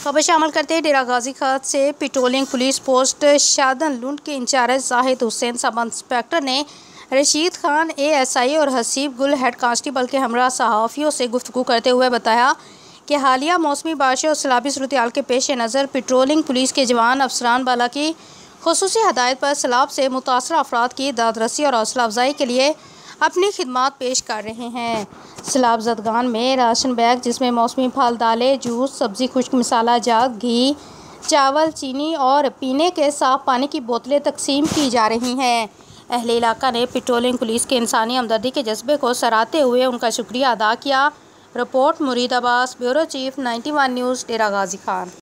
खबर शामिल करते डेरा गाजी खान से patrolling police post Shadan Lund के incharge Zahid Hussain sub inspector ने रशीद खान ASI और हसीब गुल हेड कांस्टेबल के हमरा सहाफ़ियों से गुफ्तगू करते हुए बताया कि हालिया मौसमी बारिश और सैलाबी सूरत-ए-हाल के पेश नज़र पेट्रोलिंग पुलिस के जवान अफसरान बाला की खुसूसी हदायत पर सैलाब से मुतासर अफराद की दादरसी और हौसला अफजाई के लिए अपनी खिदमात पेश कर रहे हैं। सैलाब ज़दगान में राशन बैग जिसमें मौसमी फल, दालें, जूस, सब्ज़ी, खुश्क मसाला जात, घी, चावल, चीनी और पीने के साफ़ पानी की बोतलें तकसीम की जा रही हैं। अहले इलाका ने पेट्रोलिंग पुलिस के इंसानी हमदर्दी के जज्बे को सराहते हुए उनका शुक्रिया अदा किया। Report Murid Abbas, bureau chief 91 news, Dera Ghazi Khan.